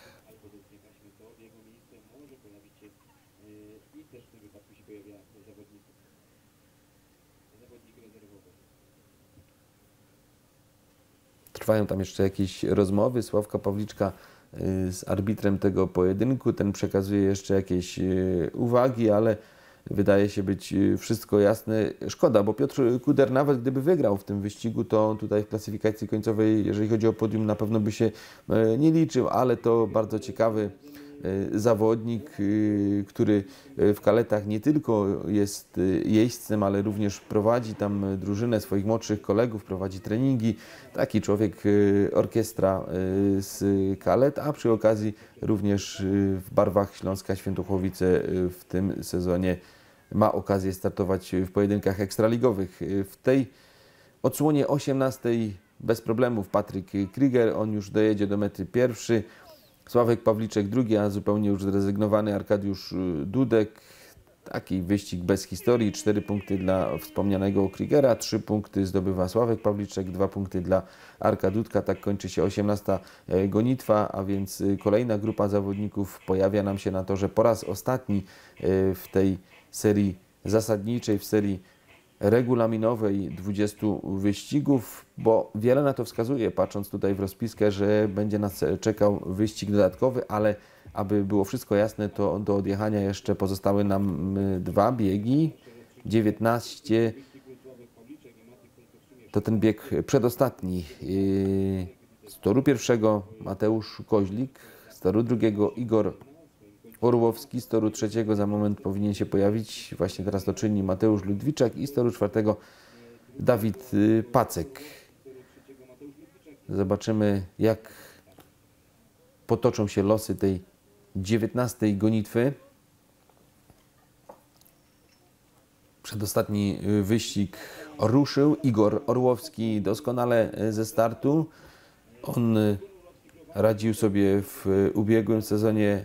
Trwają tam jeszcze jakieś rozmowy Sławka Pawliczka z arbitrem tego pojedynku. Ten przekazuje jeszcze jakieś uwagi, ale wydaje się być wszystko jasne. Szkoda, bo Piotr Kuder nawet gdyby wygrał w tym wyścigu, to tutaj w klasyfikacji końcowej, jeżeli chodzi o podium, na pewno by się nie liczył, ale to bardzo ciekawy zawodnik, który w Kaletach nie tylko jest jeźdźcem, ale również prowadzi tam drużynę swoich młodszych kolegów, prowadzi treningi. Taki człowiek, orkiestra z Kalet, a przy okazji również w barwach Śląska Świętochłowice w tym sezonie ma okazję startować w pojedynkach ekstraligowych. W tej odsłonie osiemnastej bez problemów Patryk Kryger, on już dojedzie do mety pierwszy. Sławek Pawliczek drugi, a zupełnie już zrezygnowany Arkadiusz Dudek. Taki wyścig bez historii. Cztery punkty dla wspomnianego Krygera, trzy punkty zdobywa Sławek Pawliczek, dwa punkty dla Arka Dudka. Tak kończy się osiemnasta gonitwa, a więc kolejna grupa zawodników pojawia nam się na torze po raz ostatni w tej serii zasadniczej, w serii regulaminowej dwudziestu wyścigów, bo wiele na to wskazuje, patrząc tutaj w rozpiskę, że będzie nas czekał wyścig dodatkowy, ale aby było wszystko jasne, to do odjechania jeszcze pozostały nam dwa biegi. dziewiętnaście to ten bieg przedostatni. Z toru pierwszego Mateusz Koźlik, z toru drugiego Igor Orłowski, z toru trzeciego za moment powinien się pojawić, właśnie teraz to czyni Mateusz Ludwiczak, i z toru czwartego Dawid Pacek. Zobaczymy, jak potoczą się losy tej dziewiętnastej gonitwy. Przedostatni wyścig ruszył. Igor Orłowski doskonale ze startu. On radził sobie w ubiegłym sezonie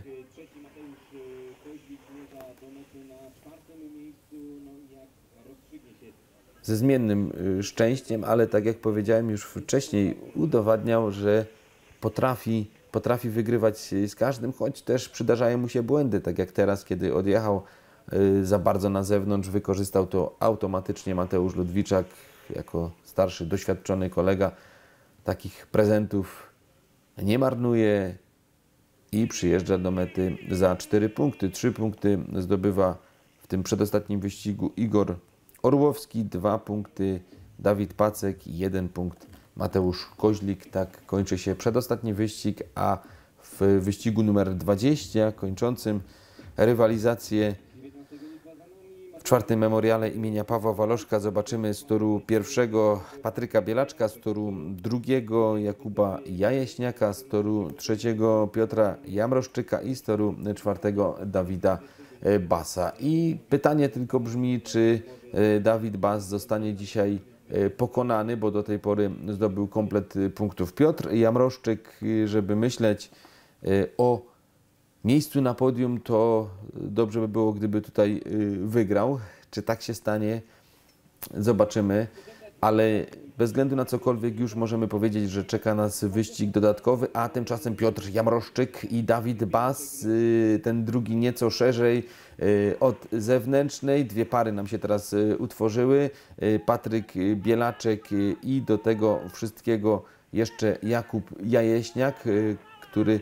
ze zmiennym szczęściem, ale tak jak powiedziałem już wcześniej, udowadniał, że potrafi, potrafi wygrywać z każdym, choć też przydarzają mu się błędy, tak jak teraz, kiedy odjechał za bardzo na zewnątrz, wykorzystał to automatycznie Mateusz Ludwiczak, jako starszy, doświadczony kolega. Takich prezentów nie marnuje i przyjeżdża do mety za cztery punkty. trzy punkty zdobywa w tym przedostatnim wyścigu Igor Orłowski, dwa punkty Dawid Pacek i jeden punkt Mateusz Koźlik. Tak kończy się przedostatni wyścig, a w wyścigu numer dwadzieścia, kończącym rywalizację w czwartym memoriale imienia Pawła Waloszka, zobaczymy z toru pierwszego Patryka Bielaczka, z toru drugiego Jakuba Jajeśniaka, z toru trzeciego Piotra Jamroszczyka i z toru czwartego Dawida Basa. I pytanie tylko brzmi, czy Dawid Bas zostanie dzisiaj pokonany, bo do tej pory zdobył komplet punktów. Piotr Jamroszczyk, żeby myśleć o miejscu na podium, to dobrze by było, gdyby tutaj wygrał. Czy tak się stanie? Zobaczymy, ale bez względu na cokolwiek już możemy powiedzieć, że czeka nas wyścig dodatkowy, a tymczasem Piotr Jamroszczyk i Dawid Bas, ten drugi nieco szerzej od zewnętrznej. Dwie pary nam się teraz utworzyły. Patryk Bielaczek i do tego wszystkiego jeszcze Jakub Jajeśniak, który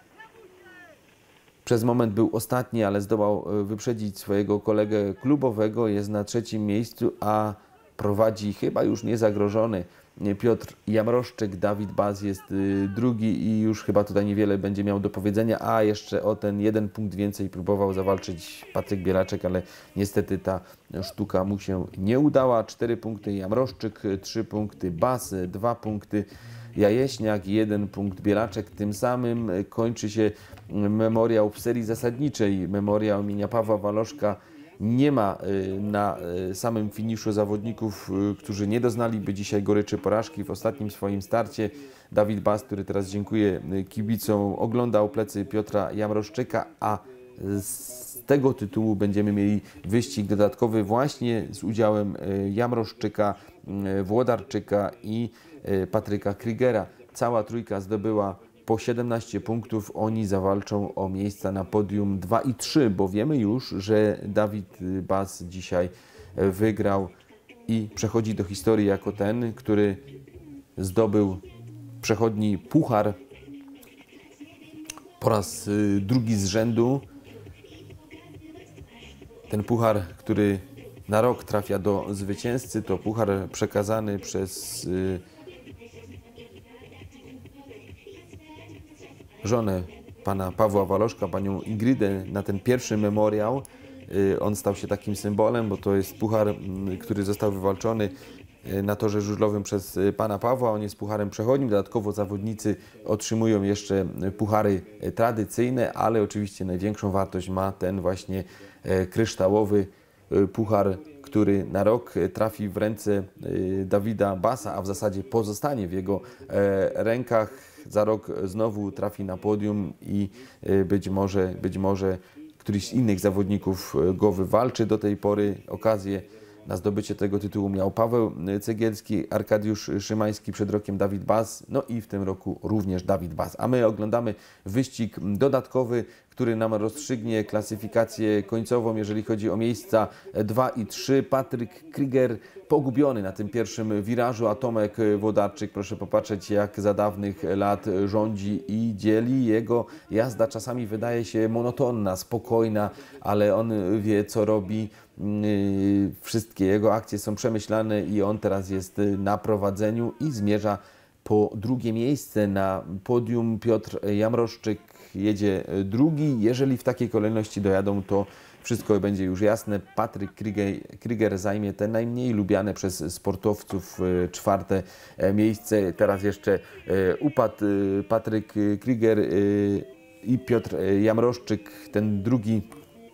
przez moment był ostatni, ale zdołał wyprzedzić swojego kolegę klubowego. Jest na trzecim miejscu, a prowadzi chyba już niezagrożony Piotr Jamroszczyk. Dawid Bas jest drugi i już chyba tutaj niewiele będzie miał do powiedzenia, a jeszcze o ten jeden punkt więcej próbował zawalczyć Patryk Bielaczek, ale niestety ta sztuka mu się nie udała. Cztery punkty Jamroszczyk, trzy punkty Bas, dwa punkty Jajeśniak, jeden punkt Bielaczek. Tym samym kończy się memoriał w serii zasadniczej. Memoriał imienia Pawła Waloszka. Nie ma na samym finiszu zawodników, którzy nie doznaliby dzisiaj goryczy porażki. W ostatnim swoim starcie Dawid Bas, który teraz dziękuję kibicom, oglądał plecy Piotra Jamroszczyka, a z tego tytułu będziemy mieli wyścig dodatkowy właśnie z udziałem Jamroszczyka, Włodarczyka i Patryka Krygera. Cała trójka zdobyła po siedemnaście punktów. Oni zawalczą o miejsca na podium dwa i trzy, bo wiemy już, że Dawid Bas dzisiaj wygrał i przechodzi do historii jako ten, który zdobył przechodni puchar po raz drugi z rzędu. Ten puchar, który na rok trafia do zwycięzcy, to puchar przekazany przez żonę pana Pawła Waloszka, panią Ingrydę, na ten pierwszy memoriał. On stał się takim symbolem, bo to jest puchar, który został wywalczony na torze żużlowym przez pana Pawła. On jest pucharem przechodnim. Dodatkowo zawodnicy otrzymują jeszcze puchary tradycyjne, ale oczywiście największą wartość ma ten właśnie kryształowy puchar, który na rok trafi w ręce Dawida Basa, a w zasadzie pozostanie w jego rękach. Za rok znowu trafi na podium i być może, być może któryś z innych zawodników go wywalczy. Do tej pory okazję na zdobycie tego tytułu miał Paweł Cegielski, Arkadiusz Szymański, przed rokiem Dawid Bas, no i w tym roku również Dawid Bas. A my oglądamy wyścig dodatkowy, który nam rozstrzygnie klasyfikację końcową, jeżeli chodzi o miejsca dwa i trzy. Patryk Kryger pogubiony na tym pierwszym wirażu, a Tomek Włodarczyk, proszę popatrzeć, jak za dawnych lat rządzi i dzieli. Jego jazda czasami wydaje się monotonna, spokojna, ale on wie, co robi. Wszystkie jego akcje są przemyślane i on teraz jest na prowadzeniu i zmierza po drugie miejsce na podium. Piotr Jamroszczyk jedzie drugi. Jeżeli w takiej kolejności dojadą, to wszystko będzie już jasne. Patryk Kryger, Kryger zajmie te najmniej lubiane przez sportowców czwarte miejsce. Teraz jeszcze upadł Patryk Kryger i Piotr Jamroszczyk, ten drugi.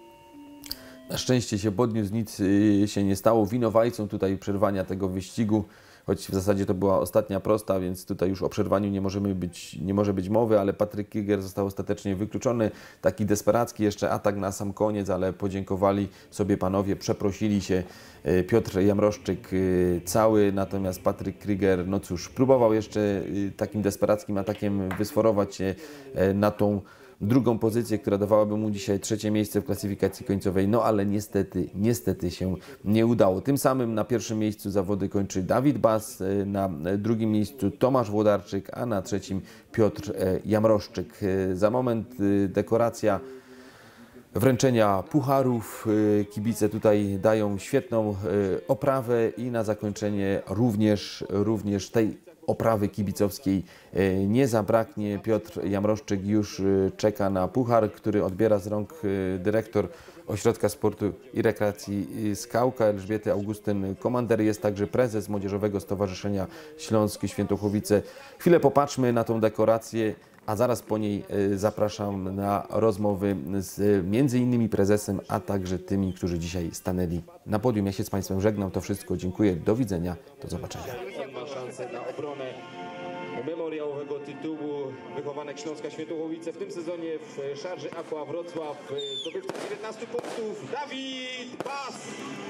Na szczęście się podniósł, nic się nie stało. Winowajcą tutaj przerwania tego wyścigu, choć w zasadzie to była ostatnia prosta, więc tutaj już o przerwaniu nie, możemy być, nie może być mowy, ale Patryk Kryger został ostatecznie wykluczony. Taki desperacki jeszcze atak na sam koniec, ale podziękowali sobie panowie, przeprosili się. Piotr Jamroszczyk cały, natomiast Patryk Kryger, no cóż, próbował jeszcze takim desperackim atakiem wysforować się na tą drugą pozycję, która dawałaby mu dzisiaj trzecie miejsce w klasyfikacji końcowej, no ale niestety, niestety się nie udało. Tym samym na pierwszym miejscu zawody kończy Dawid Bas, na drugim miejscu Tomasz Włodarczyk, a na trzecim Piotr Jamroszczyk. Za moment dekoracja wręczenia pucharów. Kibice tutaj dają świetną oprawę i na zakończenie również, również tej oprawy kibicowskiej nie zabraknie. Piotr Jamroszczyk już czeka na puchar, który odbiera z rąk dyrektor Ośrodka Sportu i Rekreacji Skałka Elżbiety Augustyn Komander. Jest także prezes Młodzieżowego Stowarzyszenia Śląskie Świętochłowice. Chwilę popatrzmy na tą dekorację, a zaraz po niej zapraszam na rozmowy z między innymi prezesem, a także tymi, którzy dzisiaj stanęli na podium. Ja się z Państwem żegnam. To wszystko. Dziękuję. Do widzenia. Do zobaczenia. On ma szansę na obronę memoriałowego tytułu Wychowanek Śląska Świętochłowice w tym sezonie w Szarży Aqua Wrocław. Zdobywca dziewiętnastu punktów Dawid Bas.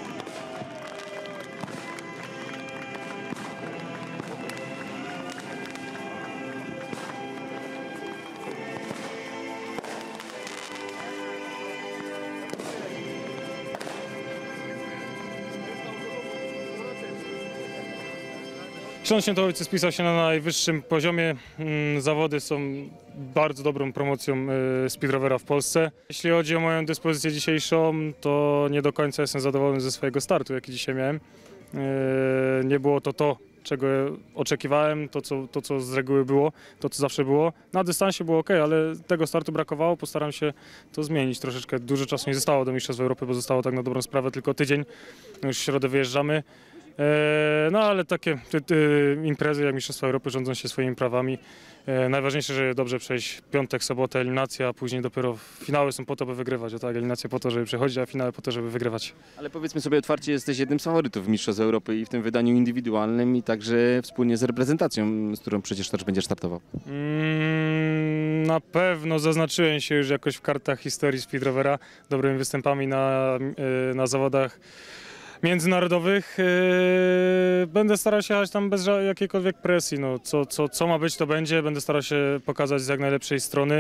Śląsk Świętochłowice spisał się na najwyższym poziomie. Zawody są bardzo dobrą promocją speedrovera w Polsce. Jeśli chodzi o moją dyspozycję dzisiejszą, to nie do końca jestem zadowolony ze swojego startu, jaki dzisiaj miałem. Nie było to to, czego oczekiwałem, to co, to co z reguły było, to co zawsze było. Na dystansie było ok, ale tego startu brakowało, postaram się to zmienić troszeczkę. Dużo czasu nie zostało do Mistrzostw Europy, bo zostało tak na dobrą sprawę tylko tydzień. Już w środę wyjeżdżamy. E, No ale takie ty, ty, imprezy jak Mistrzostwa Europy rządzą się swoimi prawami. E, Najważniejsze, żeby dobrze przejść piątek, sobotę, eliminacja, a później dopiero finały są po to, by wygrywać. O tak, eliminacje po to, żeby przechodzić, a finały po to, żeby wygrywać. Ale powiedzmy sobie otwarcie, jesteś jednym z faworytów Mistrzostw Europy i w tym wydaniu indywidualnym i także wspólnie z reprezentacją, z którą przecież też będziesz startował. Mm, na pewno zaznaczyłem się już jakoś w kartach historii speedrovera dobrymi występami na, e, na zawodach międzynarodowych. Yy, Będę starał się jechać tam bez ża- jakiejkolwiek presji. No, co, co, co ma być, to będzie. Będę starał się pokazać z jak najlepszej strony.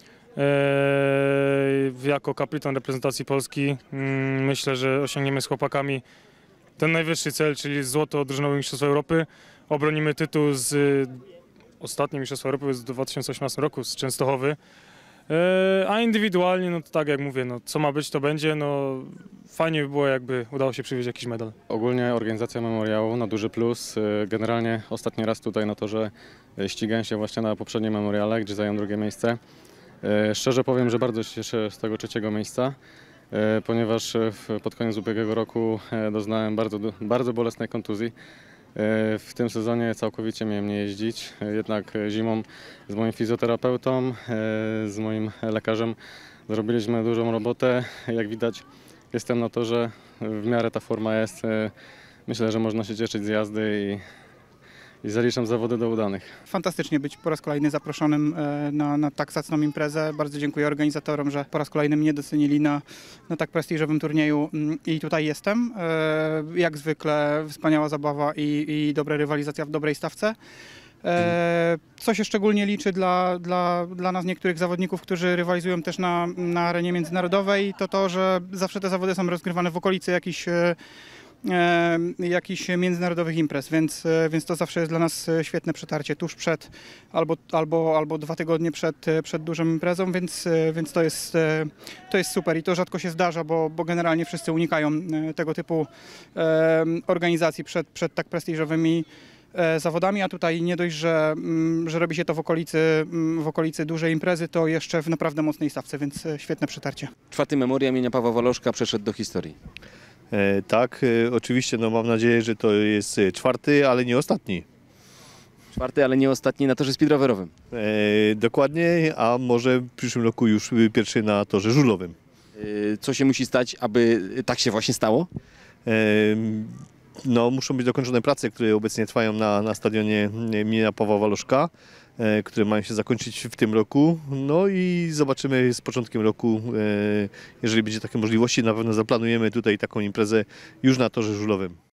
Yy, Jako kapitan reprezentacji Polski yy, myślę, że osiągniemy z chłopakami ten najwyższy cel, czyli złoto drużynowe Mistrzostw Europy. Obronimy tytuł z y, ostatnie Mistrzostwa Europy z dwa tysiące osiemnastego roku z Częstochowy. E, A indywidualnie, no to tak jak mówię, no co ma być, to będzie. No, fajnie by było, jakby udało się przywieźć jakiś medal. Ogólnie organizacja memoriału na duży plus. Generalnie ostatni raz tutaj na torze ścigałem się właśnie na poprzednim memoriale, gdzie zająłem drugie miejsce. Szczerze powiem, że bardzo się cieszę z tego trzeciego miejsca, ponieważ pod koniec ubiegłego roku doznałem bardzo, bardzo bolesnej kontuzji. W tym sezonie całkowicie miałem nie jeździć, jednak zimą z moim fizjoterapeutą, z moim lekarzem zrobiliśmy dużą robotę. Jak widać, jestem na torze, w miarę ta forma jest. Myślę, że można się cieszyć z jazdy i, i zaliczam zawody do udanych. Fantastycznie być po raz kolejny zaproszonym e, na, na tak zacną imprezę. Bardzo dziękuję organizatorom, że po raz kolejny mnie docenili na, na tak prestiżowym turnieju mm, i tutaj jestem. E, Jak zwykle wspaniała zabawa i, i dobra rywalizacja w dobrej stawce. E, Co się szczególnie liczy dla, dla, dla nas niektórych zawodników, którzy rywalizują też na, na arenie międzynarodowej, to to, że zawsze te zawody są rozgrywane w okolicy jakichś e, e, jakichś międzynarodowych imprez, więc, e, więc to zawsze jest dla nas e, świetne przetarcie tuż przed albo, albo, albo dwa tygodnie przed, e, przed dużą imprezą, więc, e, więc to, jest, e, to jest super i to rzadko się zdarza, bo, bo generalnie wszyscy unikają e, tego typu e, organizacji przed, przed tak prestiżowymi e, zawodami, a tutaj nie dość, że, mm, że robi się to w okolicy, mm, w okolicy dużej imprezy, to jeszcze w naprawdę mocnej stawce, więc e, świetne przetarcie. Czwarty memoriał imienia Pawła Waloszka przeszedł do historii. E, tak, e, oczywiście, no mam nadzieję, że to jest e, czwarty, ale nie ostatni. Czwarty, ale nie ostatni na torze speedrowerowym. E, dokładnie, a może w przyszłym roku już e, pierwszy na torze żużlowym. Yy, Co się musi stać, aby tak się właśnie stało? E, no, muszą być dokończone prace, które obecnie trwają na, na stadionie imienia Pawła Waloszka, e, które mają się zakończyć w tym roku. No i zobaczymy z początkiem roku, e, jeżeli będzie takie możliwości, na pewno zaplanujemy tutaj taką imprezę już na torze żużlowym.